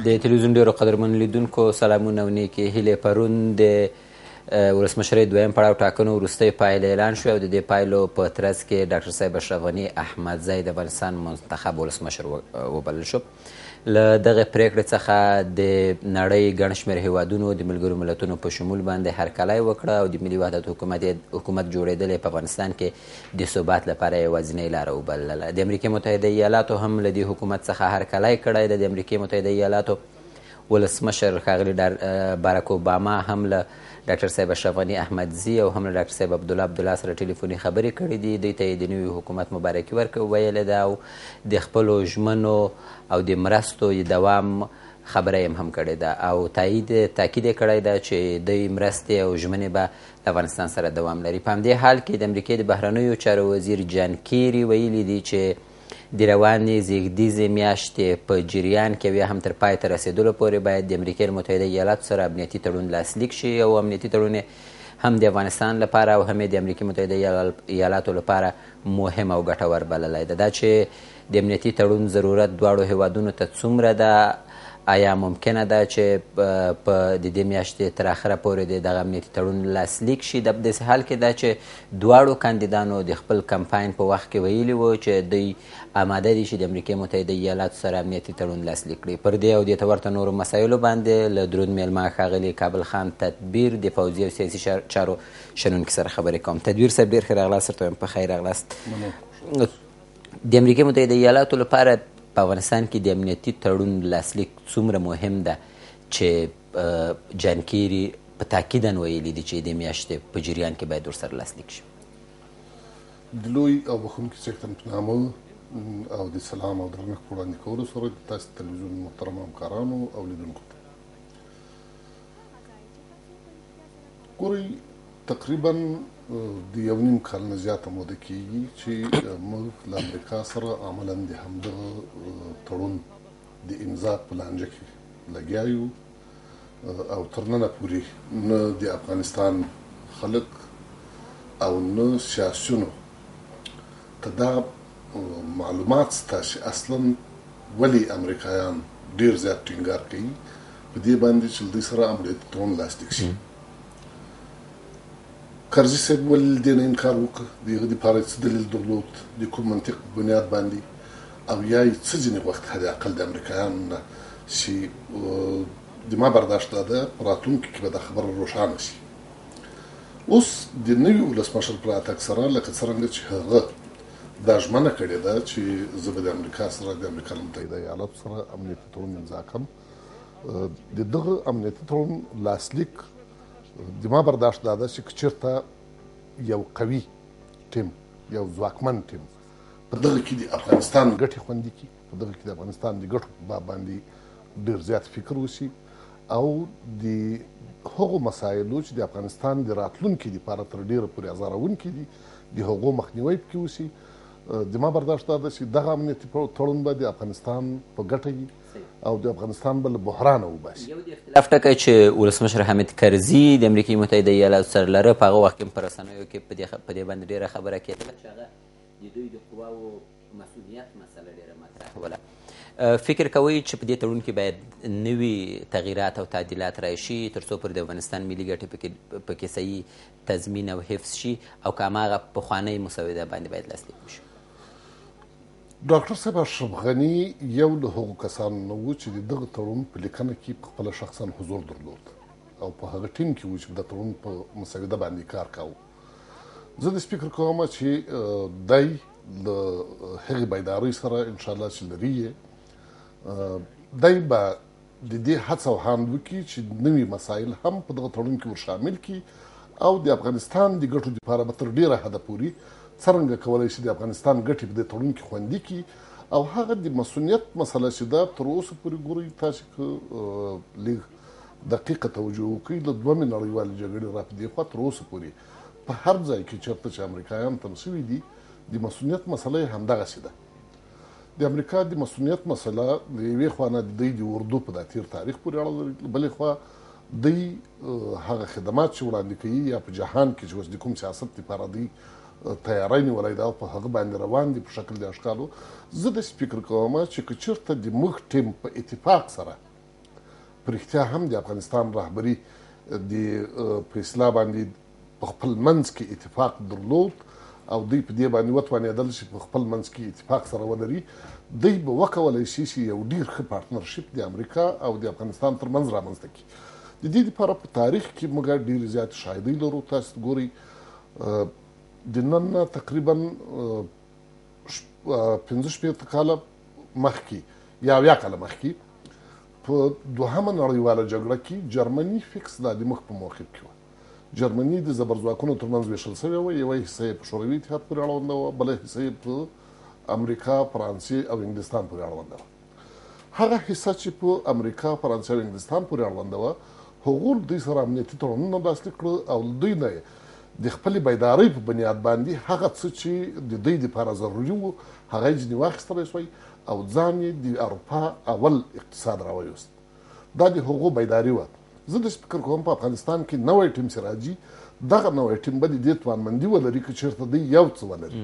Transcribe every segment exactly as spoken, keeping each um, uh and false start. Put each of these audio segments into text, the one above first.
د تلویزیون ډېرو قدرمنو لیدونکو سلامونه او نیکې هیلې. پرون د ولسمشرۍ دویم پړاو ټاکنو وروستۍ پایلې اعلان شوې او د دې پایلو په ترڅ کې ډاکټر صاحب اشرف غني احمدزی د افغانستان منتخب ولسمشر وبلل شو. له دغې پرېکړې څخه د نړۍ ګڼ شمېر هیوادونو د ملګرو ملتونو په شمول باندې هرکلی وکړه او د ملي وحدت حکومت حکومت جوړېدل په افغانستان کې د ثبات لپاره یوازینۍ لاره وبلله. د امریکې متحده ایالاتو هم له دې حکومت څخه هرکلی کړی دی. د امریکې متحده ایالاتو ولسمشر ښاغلي باراک اوباما هم له ډاکټر صاحب اشرف غني احمدزي او هم له ډاکټر صاحب عبدالله عبدالله سره ټلیفوني خبرې کړې دي. دوی ته یې د نوي حکومت مبارکي ورکړې ویلې ده او د خپلو ژمنو او د مرستو دوام خبره یې هم کړې ده او تایید تاکید یې کړی ده چې دوی مرستې او ژمنې به له افغانستان سره دوام لري. په همدې حال کې د امریکې د بهرنیو چارو وزیر جان کیري ویلي دي چې د روانې زیږدیزې میاشتې په جریان کې بیا هم تر پای ته رسېدلو پورې باید د امریکې متحده ایالاتو سره امنیتي تړون لاسلیک شي او امنیتي تړون هم د افغانستان لپاره او هم د امریکې متحده ایالاتو لپاره مهم او ګټور بللی ده. دا چې د امنیتي تړون ضرورت دواړو هیوادونو ته څومره ده؟ آیا ممکنه ده چې په د دې میاشتې تر اخره پورې د دغه امنیتي تړون لاسلیک شي؟ د داسې حال کې ده چې دواړو کاندیدانو د خپل کمپاین په وخت کې ویلي وو چې دوی آماده دي چې د امریکې متحده ایالاتو سره امنیتي تړون لاسلیک کړي. پر دې او دې ته ورته نورو مسایلو باندې له دروند میلمه ښاغلي کابل خان تدبیر د پوځي او سیاسي چارو شنونکي سره خبرې کوم. تدبیر صاحب ډېر ښه راغلاست. درته وایم په خیر راغلاست. د امریکې متحده ایالاتو لپاره په افغانستان کې د امنیتي تړون لاسلیک څومره مهم ده چې جان کیري په تاکیدا ویلي دي چې د میاشتې په جریان کې باید ورسره لاسلیک شي؟ د لوی او بخښونکي څښتن په نامه او د سلام او درنښت په وړاندې کولو سره د تاسو تلویزیون محترم همکارانو او لیدونکو ته ګورئ، تقریبا د یو نیم کال نه زیاته موده کېږي چې موږ له امریکا سره عملا د همدغه تړون د امضا په لانجه کې لګیا یو او تر ننه پورې نه د افغانستان خلک او نه سیاسیونو ته دا معلومات شته چې اصلا ولې امریکایان ډېر زیات ټینګار کوي په دې باندې چې له دوی سره امنیتي تړون لاسلیک شي. کرزي صاحب ولې دې نه انکار وکړ؟ د هغه دپاره څه دلیل درلود؟ د کوم منطق په بنیاد باندې؟ او یا یې څه ځینې وخت حد اقل د امریکایانو نه چې د ما برداشت دا ده په راتلونکي کې به دا خبره روښانه شي. اوس د نوي ولسمشر په راتګ سره لکه څرنګه چې هغه دا ژمنه کړې ده چې زه به د امریکا سره د امریکا له متحده ایالاتو سره امنیتي تړون امضا کړم، د دغه امنیتي تړون لاسلیک د ما برداشت دا ده چې که چېرته یو قوي ټیم، یو ځواکمن ټیم په دغه کې د افغانستان ګټې خوندي کړي، په دغه کې د افغانستان د ګټو په باب باندې ډېر زیات فکر وشي او د هغو مسایلو چې د افغانستان د راتلونکي دپاره تر ډېره پورې ازاروونکي دي د هغو مخنیوی پکې وشي. د ما برداشت دا ده چې دغه امنیتي تړون به د افغانستان په ګټه وي او د افغانستان به له بحرانه وباسي. یو د اختلاف ټکی چې ولسمشر حامد کرزي د امریکې متحده ایالاتو سره لره په هغه وخت کې په رسنیو کې په دې باندې ډېره خبره کېدله چې هغه د دوی د قواو مسؤلیت مسله ډېره مطرح وله. فکر کوئ چې په دې تړون کې باید نوي تغییرات او تعدیلات راشي تر څو پورې د افغانستان ملي ګټې پکې صحیح تضمین او حفظ شي او که هماغه پخوانۍ مسوده باندې باید لاسلیک وشي؟ ډاکټر صاحب اشرف غني یو له هغو کسانو نه و چې د دغه تړون په لیکنه کې په خپله شخصا حضور درلود او په هغه ټیم کې و چې د تړون په مسوده باندې کار کاوه. زه داسې فکر کوم چې دی له هغې بیدارۍ سره انشاءالله چې لري یې دی به د دې هڅه او هاند وکړي چې نوي مسایل هم په دغه تړون کې ور شامل کړي او د افغانستان د ګټو دپاره به تر ډېره حده پورې څرنګه کولی شي د افغانستان ګټې په دې تړون کې خوندي کړي او هغه د مسؤلیت مسله چې ده تر اوسه پورې ګورئ تاسې که لږ دقیقه توجه وکړئ له دومې نړیوالې جګړې را په دې خوا تر اوسه پورې په هر ځای کې چېرته چې امریکایان تم شوي دي د مسؤلیت مسله یې همدغسې ده. د امریکا د مسؤلیت مسله د یوې خوا نه د دوی د اردو په دا تیر تاریخ پورې اړه لري، بلې خوا دوی هغه خدمات چې وړاندې کوي یا په جهان کې چې اوس د کوم سیاست دپاره دوی تیاری نیولی ده او په هغه باندې روان دي په شکل د اشکالو. زه داسې فکر کوم چې که چېرته د موږ ټیم په اتفاق سره په رښتیا هم د افغانستان رهبري د په اصلاح باندې په خپل منځ کې اتفاق درلود او دوی په دې باندې وتوانېدل چې په خپل منځ کې اتفاق سره ولري، دوی به وکولی شي چې یو ډېر ښه پارتنرشپ د امریکا او د افغانستان ترمنځ رامنځته کړي. د دې لپاره په تاریخ کې موږ ډېرې زیاتې شاهدۍ لرو. تاسو ګورئ د نن نه تقریبا پنځه شپېته کاله مخکې یا اویا کاله مخکې په دوهمه نړیواله جګړه کې جرمني فکس لا د مخ په موقف کې وه. جرمني د زبرځواکونو ترمنځ ویشل شوې وه، یوه حصه یې په شوروي اتحاد پورې اړونده وه، بله حصه یې په امریکا، فرانسې او انګلستان پورې اړونده وه. هغه حصه چې په امریکا، فرانسې او انګلستان پورې اړونده وه، هغو دوی سره امنیتي تړونونه لاسلیک کړل او دوی نه د خپلې بیدارۍ په بنیاد باندې هغه څه چې د دوی دپاره ضروري وو هغه یې ځینې واخیستلی شوی او ځان یې د اروپا اول اقتصاد راویوست. دا د هغو بیداري وه. زه داسې فکر کوم په افغانستان کې نوی ټیم چې راځي، دغه نوی ټیم به د دې توانمندي ولري که چېرته دوی یو څه ولري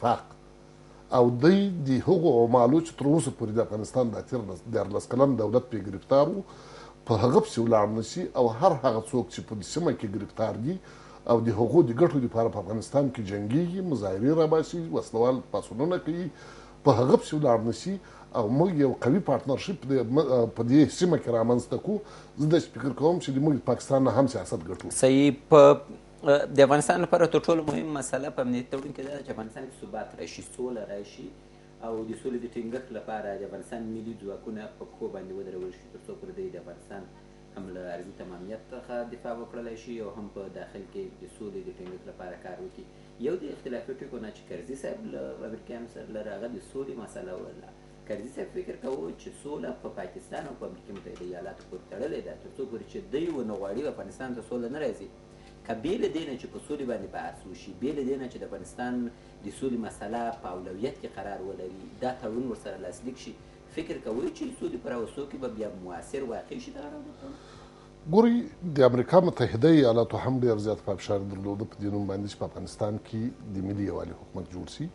اتفاق او دوی د هغو عمالو چې تر اوسه پورې د افغانستان د اتیا دیارلس کلن دولت پرې ګرفتار وو په هغه پسې ولاړ نه شي او هر هغه څوک چې په دې سیمه کې ګرفتار دي او د هغو د ګټو دپاره په افغانستان کې جنګېږي، مظاهرې راباسي، وسلوال پاڅونونه کوي، په هغه پسې ولاړ نه شي او موږ یو قوي پارتنرشپ په دې سیمه کې رامنځته کړو. زه داسې فکر کوم چې موږ پاکستان نه هم سیاست ګټو. صحیح. په د افغانستان لپاره تر ټولو مهم مسله په امنیتي تړون کې دا ده چې افغانستان کې ثبات راشي، سوله راشي او د سولې د ټینګښت لپاره د افغانستان ملي ځواکونه په پښو باندې ودرول شي تر څو پورې دوی د افغانستان هم له ارضي تمامیت څخه دفاع وکړلی شي او هم په داخل کې د سولې د ټینګښت لپاره کار وکړي. یو د اختلافي ټکو نه چې کرزي صاحب له امریکایانو سره لري هغه د سولې مسله وله. کرزي صاحب فکر کوو چې سوله په پاکستان او په امریکا متحده ایالاتو پورې تړلې ده تر څو پورې چې دوی ونه غواړي افغانستان ته سوله نه راځي. که بې له دې نه چې په سولې باندې بحث وشي، بې له دې نه چې د افغانستان د سولې مسله په اولویت کې قرار ولري، دا تړون ورسره لاسلیک شي، فکر کوئ چې سولې په راوستو کې به بیا مؤثر واقع شي دغه راوستل؟ ګورئ د امریکا متحده ایالاتو هم ډېر زیات فشار درلوده په دې نوم باندې چې په افغانستان کې د ملي یووالي حکومت جوړ شي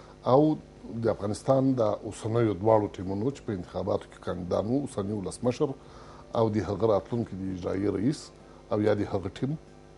او د افغانستان د اوسنیو دواړو ټیمونو چې په انتخاباتو کې کاندیدان وو، اوسني ولسمشر او د هغه راتلونکي د اجرایي رئیس او یا د هغه ټیم،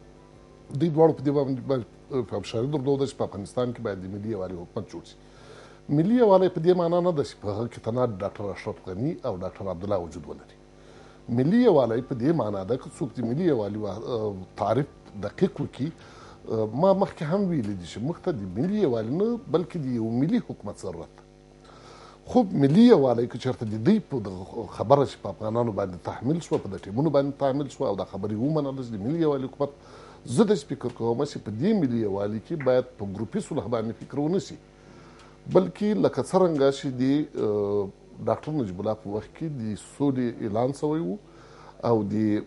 دوی دواړو په دې باندې فشار درلوده چې په افغانستان کې باید د ملي یووالي حکومت جوړ شي. ملي یووالی په دې معنا نه ده چې په هغه کې تنها ډاکټر اشرف غني او ډاکټر عبدالله وجود ولري. ملي یووالی په دې معنا ده که څوک د ملي یووالي تعریف دقیق وکړي، ما مخکې هم ویلي دي چې موږ ته د ملي یووالي نه بلکې د یو ملي حکومت ضرورت ده. خو ملي یووالی که چېرته د دوی په خبره چې په افغانانو باندې تحمیل شوه، په د ټیمونو باندې تحمیل شوه او دا خبرې ومنله چې د ملي یووالي حکومت، زه داسې فکر کوم چې په دې ملي یووالي کې باید په ګروپي صلح باندې فکر ونه شي، بلکې لکه څرنګه چې د ډاکټر نجیب الله په وخت کې د سولې اعلان شوی و او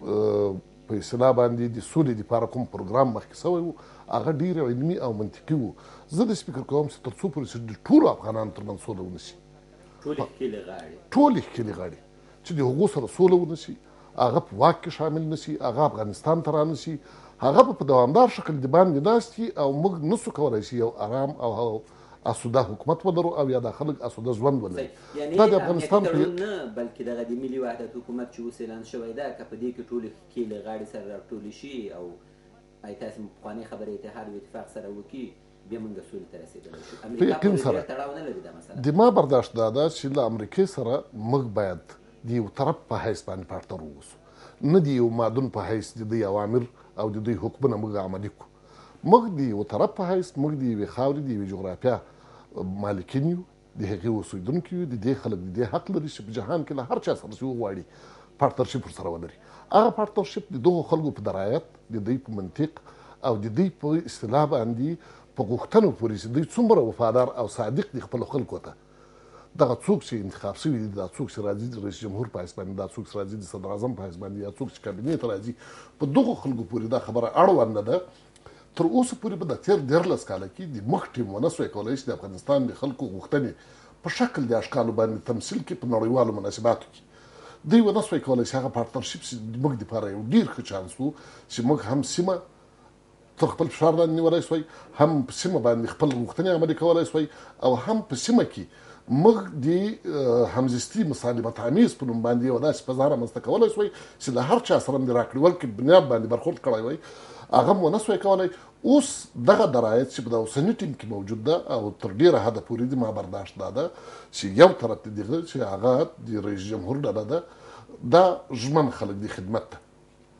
د په اصطلاح باندې د سولې دپاره کوم پروګرام مخکې شوی و هغه ډېر علمي او منطقي و. زه داسې فکر کوم چې تر څو پورې چې د ټولو افغانانو ترمنځ سوله ونه شي، ټولې ښکلې غاړې ټولې ښکلې غاړې چې د هغو سره سوله ونه شي، هغه په واک کې شامل نه شي، هغه افغانستان ته رانه شي، هغه په دوامدار شکل د باندې ناست وي او موږ نسو کولی شي یو ارام او اسوده حکومت ولرو او یا د خلک اسوده ژوند ولري. دا د افغانستان په نه بلکې دغه د ملي وحدت حکومت چې اوس اعلان شوی ده که په دې کې ټولې ښکلې غاړې سره راټولې شي او ای تاسې پخوانۍ خبرې اتحاد او اتفاق سره وکړي بیا موږ سولې ته رسېدلی شو. امریکا پورې ډېر تړاو نه لري دا مسله. د ما برداشت دا ده چې له امریکې سره موږ باید د یو طرف په حیث باندې پارتنر واوسو، نه د یو مادون په حیث د دوی اوامر او د دوی حکمونه موږ عملي کړو. موږ د یو طرف په حیث موږ د یوې خاورې د یوې جغرافیا مالکین یو، د هغې اوسېدونکي یو، د دې خلک د دې حق لري چې په جهان کې له هر چا سره چې وغواړي پارتنرشپ ورسره ولري. هغه پارتنرشپ د دغو خلکو په درایت، د دوی په منطق او د دوی په اصطلاح باندې په غوښتنو پورې چې دوی څومره وفادار او صادق دي خپلو خلکو ته. دغه څوک چې انتخاب شوي دي، دا څوک چې راځي د رئیس جمهور په حیث باندې، دا څوک چې راځي د صدر اعظم په حیث باندې، یا څوک چې کابینې ته راځي، په دغو خلکو پورې دا خبره اړونده ده. تر اوسه پورې په د تېر دیارلس کاله کې د مخ ټیم ونه سوی کولی چې د افغانستان د خلکو غوښتنې په شکل د اشکالو باندې تمثیل کړي په نړیوالو مناسباتو کې. دوی ونه سوی کولی چې هغه پارتنرشپ چې موږ دپاره یو ډېر ښه چانس و چې موږ هم سیمه تر خپل فشار لاندې نیولی سوی، هم په سیمه باندې خپل غوښتنې عملي کولی سوی او هم په سیمه کې موږ د همزیستي مسالمت آمیز په نوم باندې یوه داسې فضا رامنځته کولی سوی چې له هر چا سره هم د راکړې ورکړې بنیاد باندې برخورد کړی وی هغه هم ونه سوی کولی. اوس دغه درایت چې په د اوسني ټیم کې موجود ده او تر ډېره حده پورې د ما برداشت دا ده چې یو طرف ته دغه چې هغه د رئیس جمهور ډله ده دا ژمن خلک د خدمت ته.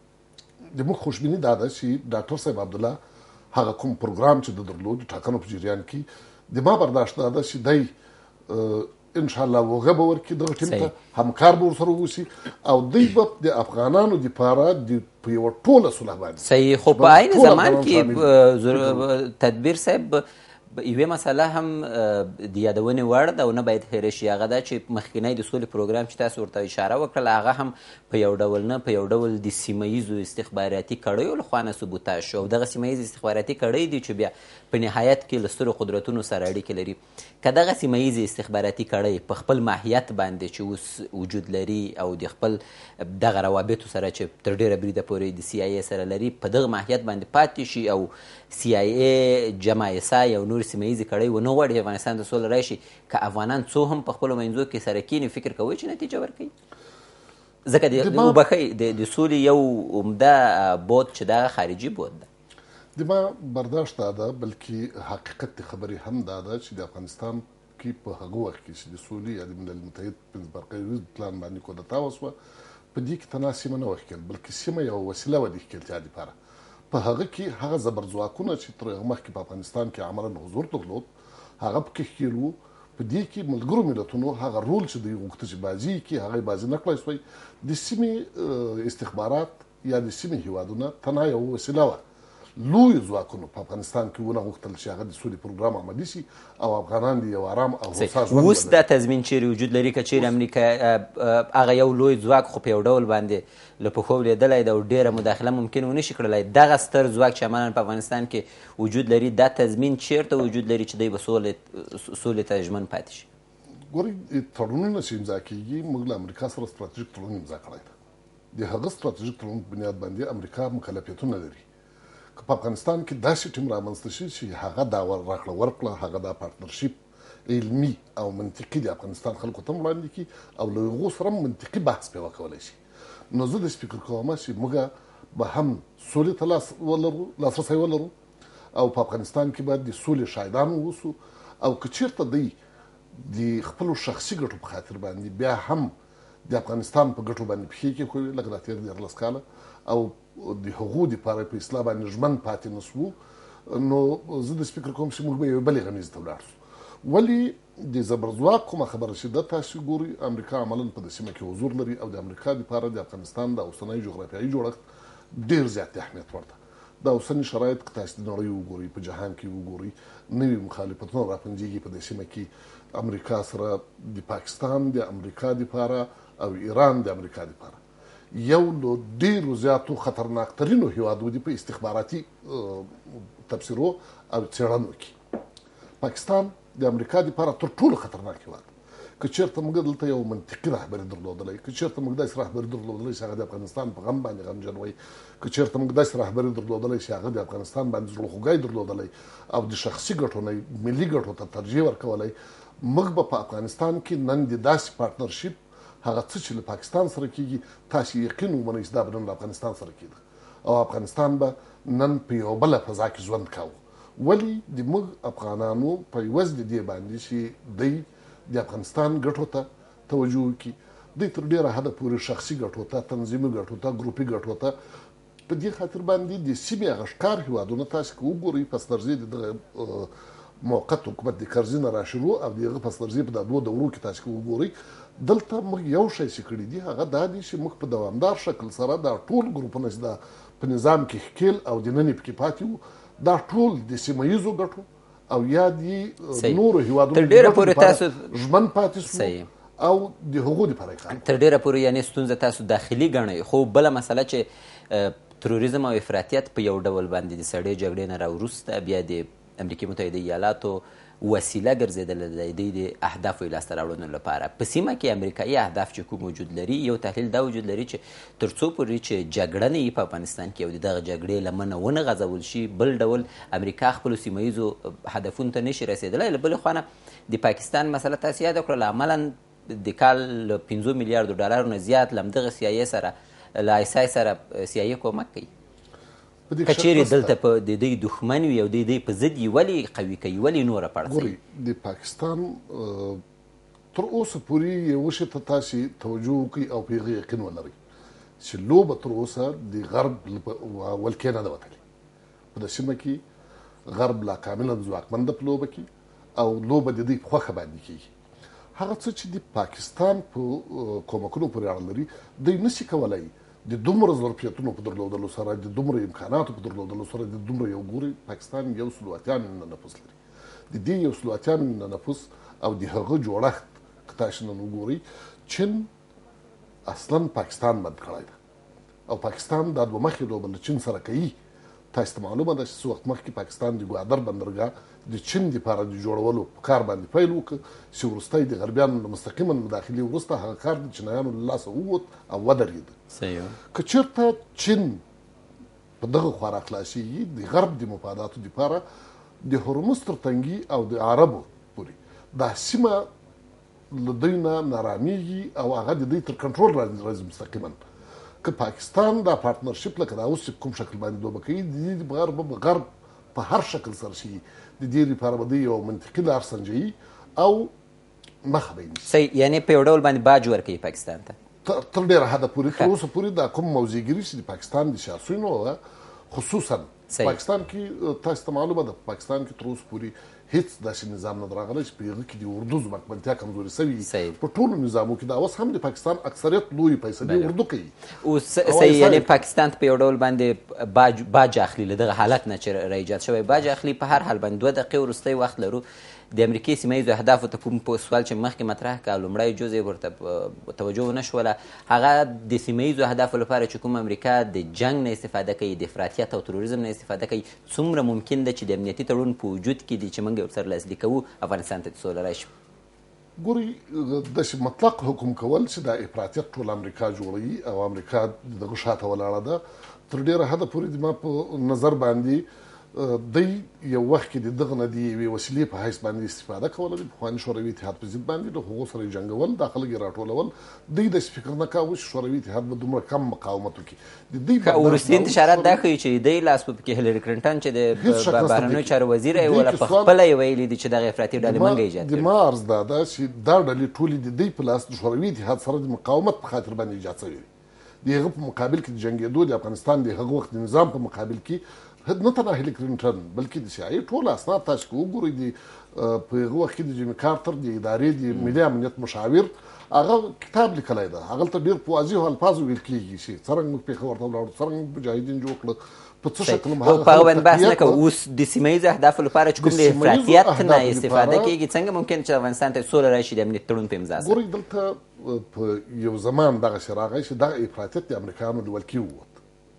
د موږ خوشبیني دا ده چې ډاکټر صاحب عبدالله هغه کوم پروګرام چې د درلود د ټاکنو په جریان کې د ما برداشت دا ده چې دی ان شاء الله وغه به ورکړي دغه ټیم ته همکار به ورسره ووسي او دوی به د افغانانو دپاره د په یوه ټوله صلح باندې صحیح. خو په عین زمان کې تدبیر صاحب یوې مسله هم د یادونې وړ ده او نه باید هېره شي، هغه دا چې مخکینی د سولې پروګرام چې تاسو ورته اشاره وکړله هغه هم په یو ډول نه په یو ډول د سیمه ییزو استخباراتي کړیو لخوا نه سبوتاژ شو او دغه سیمه ییز استخباراتي کړۍ دي چې بیا په نهایت کې له سترو قدرتونو سره اړیکې لري. که دغه سیمه ییزې استخباراتي کړۍ په خپل ماهیت باندې چې اوس وجود لري او د خپل دغه روابطو سره چې تر ډېره بریده پورې د سی آی ای سره لري په دغه ماهیت باندې پاتې شي او سی آی ای جمع ایسای او نور سیمه ییزې کړۍ ونه غواړي افغانستان ته سوله راشي، که افغانان څو هم په خپلو منځو کې سره کینې فکر کوئ چې نتیجه ورکوي؟ ځکه د وبښئ د سولې یو عمده بود چې دغه خارجي بود ده. د ما برداشت دا ده بلکې حقیقت د خبرې هم دا ده چې د افغانستان کې په هغه وخت کې چې د سولې یا د ملل متحد پنځبرقه پلان باندې کودتا وسوه په دې کې تنها سیمه نه وه ښکېل بلکې سیمه یوه وسیله وه د ښکېلتیا دپاره. په هغه کې هغه زبرځواکونه چې تر هغه مخکې په افغانستان کې عملاً حضور درلود هغه پکې ښکېل وو. په دې کې ملګرو ملتونو هغه رول چې دوی غوښته چې بازي کړي هغه یې بازي نه کړی سوی. د سیمې استخبارات یا د سیمې هیوادونه تنها یوه وسیله وه. لوی ځواکونو په افغانستان کې ونه غوښتل چې هغه د سولې پروګرام عملي شي او افغانان د یو ارام او هوسا ژوند اوس دا تضمین چیرې وجود لري که چیرې امریکا هغه یو لوی ځواک خو په یو ډول باندې له پښو لیدلی ده او ډېره مداخله ممکن ونه شي کړلی، دغه ستر ځواک چې عملاً په افغانستان کې وجود لري دا تضمین چیرته وجود لري چې دی به سولې ته ژمن پاتې شي؟ ګورئ تړونونه چې امضا کېږي موږ له امریکا سره ستراتیژیک تړون امضا کړی ده. د هغه ستراتیژیک تړون په بنیاد باندې امریکا مکلفیتونه لري. که په افغانستان کې داسې ټیم رامنځته شي چې هغه دا راکړه ورکړه هغه دا پارتنرشپ علمي او منطقي د افغانستان خلکو ته وړاندې کړي او له هغو سره منطقي بحث پرې وکولی شي، نو زه داسې فکر کوم چې موږ به هم سولې ته لاس ولرو لاسرسی ولرو او په افغانستان کې باید د سولې شاهدان واوسو او که چېرته دوی د خپلو شخصي ګټو په خاطر باندې بیا هم د افغانستان په ګټو باندې پښې کېښوي لکه دا تېر دیارلس کاله او د هغو دپاره په اصلاح باندې ژمن پاتې نه سوو، نو زه داسې فکر کوم چې موږ به یوې بلې غمیزې ته ولاړ سو. ولې د زبرځواک کومه خبره چې ده تاسې ګورئ امریکا عملاً په دې سیمه کې حضور لري او د امریکا دپاره د افغانستان د اوسنی جغرافیایي جوړښت ډېر زیات اهمیت ورته. د اوسني شرایط که تاسې د نړۍ وګورئ په جهان کې وګورئ نوي مخالفتونه راپنځېږي په دې سیمه کې امریکا سره د پاکستان د امریکا دپاره او ایران د امریکا دپاره یو له ډېرو زیاتو خطرناکترینو هیوادو دي په استخباراتي تبصرو او څېړنو کې. پاکستان د امریکا دپاره تر ټولو خطرناک هیواد. که چېرته موږ دلته یو منطقي رهبري درلودلی، که چېرته موږ داسې رهبري درلودلی چې هغه د افغانستان په غم باندې غمجن وی، که چېرته موږ داسې رهبري درلودلی چې هغه د افغانستان باندې زړهخوږی درلودلی او د شخصي ګټو نه ملي ګټو ته ترجیح ورکولی، موږ به په افغانستان کې نن د داسې پارتنرشپ هغه څه چې له پاکستان سره کېږي تاسې یقین ومنئ چې دا به نن له افغانستان سره کېده او افغانستان به نن په یوه بله فضا کې ژوند کاوه. ولې د موږ افغانانو په عوض د دې باندې چې دوی د افغانستان ګټو ته توجه وکړي، دوی تر ډېره حده پورې شخصي ګټو ته تنظیمي ګټو ته ګروپي ګټو ته په دې خاطر باندې د سیمې هغه ښکار هېوادونه تاسې که وګورئ پس درځي د دغه موقت حکومت د کرزي نه راشروع او د هغه پس درځي په دا دوه دورو کې تاسې که وګورئ دلته موږ یو شی چې کړي دي هغه دا دی چې موږ په دوامدار شکل سره دا ټول ګروپونه چې دا په نظام کې ښکېل او دننه پکې پاتې وو دا ټول د سیمه ییزو ګټو او یا د نورو هیوادونو تر ډېره پورې تاسو ژمن پاتې سو او د هغو دپاره یې کار تر ډېره پورې یعنې ستونزه تاسو داخلي ګڼئ. خو بله مسله چې تروریزم او افراطیت په یو ډول باندې د سړې جګړې نه راوروسته بیا د امریکې متحده ایالاتو وسیله ګرځېدله د دوی د اهدافو یې لاسته راوړنو لپاره. په سیمه کې امریکایي اهداف چې کوم وجود لري، یو تحلیل دا وجود لري چې تر څو پورې چې جګړه نه وي په افغانستان کې او د دغه جګړې لمنه ونه غځول شي، بل ډول امریکا خپلو سیمه ییزو هدفونو ته نشي رسېدلی. له بلې خوا نه د پاکستان مسله تاسې یاده کړله، عملا د کال له پنځو میلیاردو ډالرو نه زیات له همدغه سی آی ای سره له آی اس آی سره سی آی ای کومک کوي. که چیرې دلته په د دوی دښمن وي او د دوی په ضد یې ولې قوي کوي، ولې نوره پړسوي؟ ګورئ، د پاکستان تر اوسه پورې یو شي ته تاسې توجه وکړئ او په هغې یقین ولرئ چې لوبه تر اوسه د غرب ولکې نه ده وتلې. په دې سیمه کې غرب لا کاملا ځواکمن ده په لوبه کې او لوبه د دوی په خوښه باندې کېږي. هغه څه چې د پاکستان په کومکونو پورې اړه لري، دوی نشي کولی د دومره ظرفیتونو په درلودلو سره، د دومره امکاناتو په درلودلو سره، د دومره یو ګوري پاکستان یو سلو اتیا میلیونه نفوس لري. د دې یو سلو اتیا میلیونه نفوس او د هغه جوړښت که تاسو نن وګورئ، چین اصلا پاکستان بند کړی ده او پاکستان دا دوه مخې لوبه له چین سره کوي. تاسو ته معلومه ده چې څه وخت مخکې پاکستان د ګوادر بندرګاه د چین دپاره د جوړولو په کار باندې پیل وکړ، چې وروستی د غربیانو له مستقیما مداخلې وروسته هغه کار د چینایانو له لاسه ووت او ودرېده. که چېرته چین په دغه خوا راخلاصېږي د غرب د مفاداتو دپاره، د هرمز تر تنګي او د عربو پورې دا سیمه له دوی نه نارامېږي او هغه د دوی تر کنټرول راځي مستقیما. که پاکستان دا پارتنرشپ لکه دا اوس چې کوم شکل باندې لوبه کوي، د دې دپاره به غرب په هر شکل سره شي، د دې لپاره به دوی یو منطقي لار سنجوي او مخه به یې نیسي. صحیح، یعنې په یو ډول باندې باج ورکوي پاکستان ته تر ډېره حده پورې. تر اوسه پورې دا کوم موضوعګیري چې د پاکستان د سیاسیونو خصوصا پاکستان کې تاسو ته معلومه ده، پاکستان کې تر اوسه پورې هیڅ داسې نظام نه راغلی چې په هغه کې د اردو ځواکمنتیا کمزورې سوي. په ټولو نظامو کې دا اوس هم د پاکستان اکثریت لویې فیصلې اردو کوي. اوس صحیح، یعنې پاکستان ته په یو ډول باندې باج باج اخلي له دغه حالت نه چې راایجاد شوی. باج اخلي په هر حال باندې. دوه دقیقې وروستی وخت لرو. د امریکې سیمه ییزو اهدافو ته کوم سوال چې مخکې مطرح کړه، لومړی جزء ورته توجه ونه شوله، هغه د سیمه ییزو اهدافو لپاره چې کوم امریکا د جنګ نه استفاده کوي، د افراطیت او تروریزم نه استفاده کوي، څومره ممکن ده چې د امنیتي تړون په وجود کې دي چې موږ یې ورسره لاسلیک کوو افغانستان ته د سوله راشي؟ ګورئ، داسې مطلق حکم کول چې دا افراطیت ټول امریکا جوړوي او امریکا دغه شاته ولاړه ده، تر ډېره حده پورې زما په نظر باندې دوی یو وخت کې د دغه نه د یوې وسیلې په حیث باندې استفاده کوله، د پخواني شوروي اتحاد په ضد باندې له هغو سره یې جنګول، دا خلک یې راټولول. دوی داسې فکر نه کاوه چې شوروي اتحاد به دومره کم مقاومت وکړي. وروستي انتشارات دا ښیي چې دوی لاس په کې هیلري کلینټن چې د بهرنیو چارو وزیر یې وله په خپله یې ویلي دي چې دغه افراطي ډلې موږ ایجاد کړي. زما عرض دا ده چې دا ډلې ټولې د دوی په لاس د شوروي اتحاد سره د مقاومت په خاطر باندې ایجاد شوي دي. د هغه په مقابل کې د جنګېدو د افغانستان د هغه وخت د نظام په مقابل کې نه تنها هیلري کلینټن بلکې د سی آی ای ټول اسناد تاسو که وګورئ، د په هغه وخت کې د جیمي کارتر د ادارې د ملي امنیت مشاور هغه کتاب لیکلی ده، هغلته ډېر په واضحو الفاظو ویل کېږي چې څرنګه موږ پېښور ته ولاړو، څرنګه موږ مجاهدین جوړ کړل، په څه شکل هم هغه په هغه باندې بحث نه کوو. اوس د سیمه ییزو اهدافو لپاره چې کوم د افراطیت نه استفاده کېږي، څنګه ممکن چې افغانستان ته سوله راشي د امنیت تړون په امضا سره؟ ګورئ، دلته په یو زمان دغسې راغی چې دغه افراطیت د امریکایانو له ولکې ووت،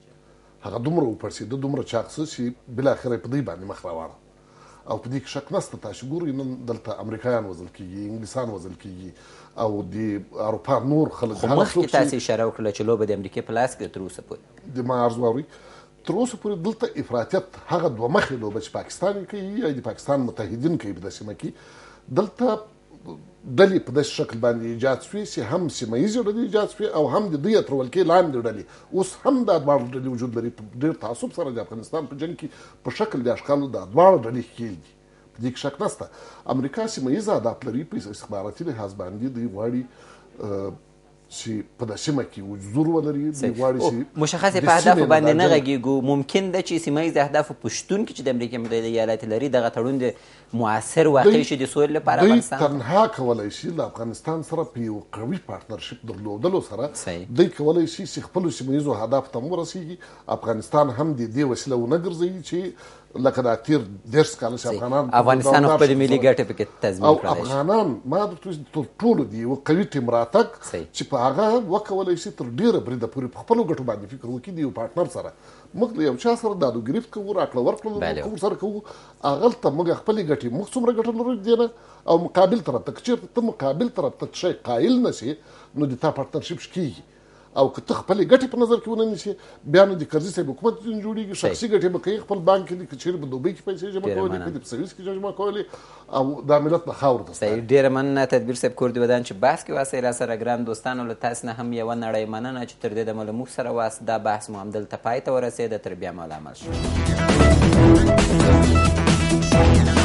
هغه دومره وپړسېده، دومره چاقصه چې بالاخره یې په دوی باندې مخ راواړه. او په دې کې شک نشته، تاسو ګورئ نن دلته امریکایان وژل کېږي، انګلیسان وژل کېږي او د اروپا نور خلک. خو مخکې تاسې اشاره وکړله چې لوبه د امریکې په لاس کې ده تر اوسه پورې. د ما عرض واورئ، تر اوسه پورې دلته افراطیت هغه دوه مخې لوبه چې پاکستان یې کوي یا د پاکستان متحدین کوي په دې سیمه کې، دلته ډلې په داسې شکل باندې ایجاد شوې چې هم سیمه ییزې ډلې ایجاد شوې او هم د دوی تر ولکې لاندې ډلې. اوس هم دا دواړه ډلې وجود لري. په ډېر تعصب سره د افغانستان په جنګ کې په شکل د اشکالو دا دواړه ډلې ښکېل دي، په دې کې شک نشته. امریکا سیمه ییز اهداف لري، په استخباراتي لحاظ باندې دوی غواړي چې په دې سیمه کې حضور ولري، دوی غواړي چې مشخصې په اهدافو باندې نه غږېږو. ممکن ده چې سیمه ییز اهدافو په شتون کې چې د امریکا متحده ایالات لري دغه تړون د مؤثر واقع شي د سولې لپاره افغانستان دوی تنها کولی شي له افغانستان سره په یو قوي پارتنرشپ درلودلو سره دوی کولی شي چې خپلو سیمه ییزو اهدافو ته هم ورسېږي، افغانستان هم د دې وسیله ونه ګرځوي چې لکه دا تیر دېرش کاله چې افغانان افغانستان خپلې ملي ګټې پکې تضمین او کړلی شي. افغانان ما درته وایي تر ټولو د یوه قوي ټیم راتګ چې په هغه وکولی شي تر ډېره بریده پورې په خپلو ګټو باندې فکر وکړي د یو پارټنر سره. موږ له یو چا سره دادوګریفت کوو، راکړه ورکړه کوو سره کوو، هغلته موږ خپلې ګټې موږ څومره ګټه لرو دې نه، او مقابل طرف ته که چېرته ته مقابل طرف ته شی قایل نه شي نو د تا پارټنرشپ کېږي. او که ته خپلې ګټې په نظر کې ونه نیسي بیا نو د کرزي صاحب حکومت ځینې جوړېږي، شخصي ګټې به کوي خپل بانک کې، که چېرې په دوبۍ کې پیسې جمع کولې، که په سویس کې جمع کولې، او دا ملت به خاورو ته صحیح. ډېره مننه تدبیر صاحب کور دې ودان چې بحث کې واسئ را سره. ګران دوستانو له تاسو نه هم یوه نړۍ مننه چې تر دې دمه له موږ سره واست. دا بحث مو همدلته پای ته ورسېده. تر بیا مو له عمل شو.